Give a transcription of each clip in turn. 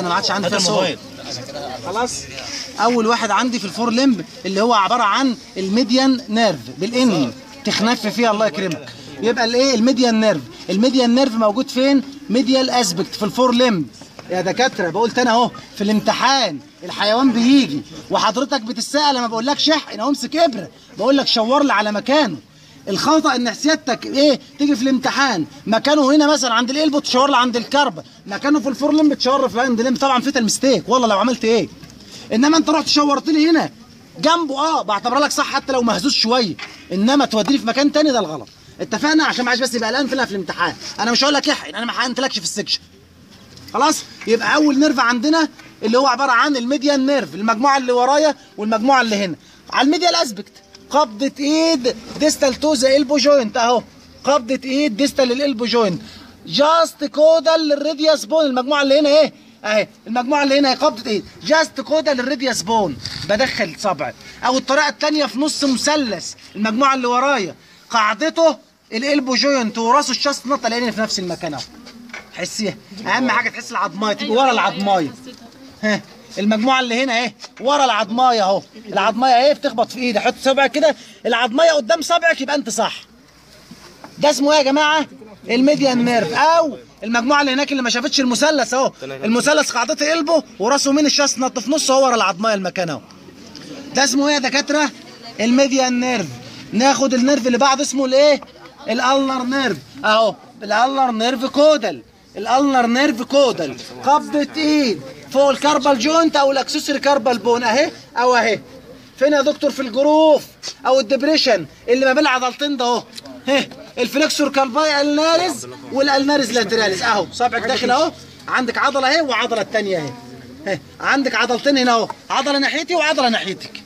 انا ما عادش عندي فيها صوت. خلاص. اول واحد عندي في الفور لمب اللي هو عباره عن الميديان نيرف بالان، تخنف فيها الله يكرمك. يبقى الايه؟ الميديان نيرف. الميديان نيرف موجود فين؟ ميديال اسبكت في الفور لمب. يا دكاتره بقول تاني اهو، في الامتحان الحيوان بيجي وحضرتك بتسال، لما بقول لك شحن اهو امسك ابره، بقول لك شور لي على مكانه. الخطا ان سيادتك ايه؟ تيجي في الامتحان مكانه هنا مثلا عند القلب تشاور لي عند الكربه، مكانه في الفور لمب تشاور في الهاند لمب. طبعا فيتا المستيك والله لو عملت ايه. انما انت رحت شورت لي هنا جنبه بعتبرها لك صح حتى لو مهزوز شويه، انما توديني في مكان تاني ده الغلط. اتفقنا؟ عشان ما عادش بس يبقى قلقان في الامتحان. انا مش هقول لك احقن، انا ما حقنتلكش في السكشن. خلاص. يبقى اول نيرف عندنا اللي هو عباره عن الميديان نيرف، المجموعه اللي ورايا والمجموعه اللي هنا. على الميديال اسبكت قبضه ايد ديستال تو ذا البو جوينت اهو، قبضه ايد ديستال للالبو جوينت، جاست كودال للريدياس بون. المجموعه اللي هنا ايه؟ اهي المجموعه اللي هنا هي قبضه ايد جاست كودال للريدياس بون، بدخل صبعي. او الطريقه الثانيه في نص مثلث، المجموعه اللي ورايا قاعدته الالبو جوينت وراسه الشاست نط لان في نفس المكان اهو. حسيها، اهم حاجه تحس العضمايه تبقى ورا العضمايه. ها المجموعه اللي هنا اهي ورا العضمايه اهو، العضمايه اهي بتخبط في ايدي، حط صبعك كده العضمايه قدام صبعك يبقى انت صح. ده اسمه ايه يا جماعه؟ الميديان نيرف. او المجموعه اللي هناك اللي ما شافتش المثلث اهو، المثلث قاعدته قلبه وراسه مين الشاست نط في نصه هو ورا العضمايه المكان اهو. ده اسمه ايه يا دكاتره؟ الميديان نيرف. ناخد النيرف اللي بعده اسمه الايه؟ الالنر نيرف اهو، الالنر نيرف كودال، الالنر نيرف كودال قبضه ايد فوق الكاربال جوينت او الاكسسوري كاربال بون اهي او اهي. فين يا دكتور؟ في الجروف او الدبريشن اللي ما بين العضلتين ده اهو. الفليكسور كالفاي النارز والالنارز لاتراليز اهو. صابعك داخل اهو، عندك عضله اهي وعضله الثانيه اهي. عندك عضلتين هنا اهو، عضله ناحيتي وعضله ناحيتك.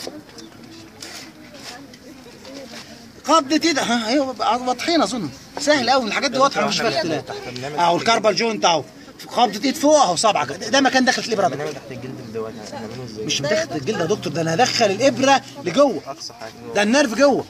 قبضه ايد اهي واضحين اظن، سهل قوي الحاجات دي واضحه مفيش فيها اختلاف. اهو الكاربال جوينت اهو، قبضه ايد فوق اهو، صبعك ده مكان دخلت الابره ده. تحت الجلد دلوقتي هنعمله ازاي؟ مش تحت الجلد يا دكتور، ده انا هدخل الابره لجوه، ده النيرف جوه.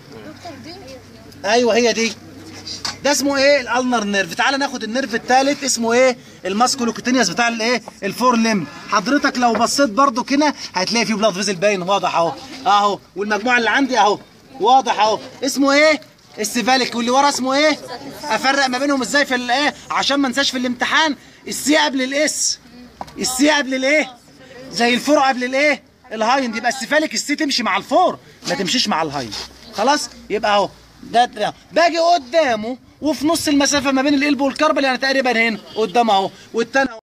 ايوه هي دي. ده اسمه ايه؟ الالنر نيرف. تعالى ناخد النيرف الثالث اسمه ايه؟ الماسكولوكوتينيوس بتاع الايه؟ الفور ليم. حضرتك لو بصيت برده كده هتلاقي فيه بلاد فيزل باين واضح اهو اهو، والمجموعه اللي عندي اهو واضح اهو. اسمه ايه؟ السيفاليك. واللي ورا اسمه ايه؟ افرق ما بينهم ازاي في الايه عشان ما انساش في الامتحان؟ السي قبل الاس، السي قبل الايه؟ زي الفور قبل الايه؟ الهايند. يبقى السيفاليك السي تمشي مع الفور ما تمشيش مع الهايند. خلاص. يبقى اهو ده باجي قدامه وفي نص المسافه ما بين القلب والكربل يعني تقريبا هنا قدام اهو، والتاني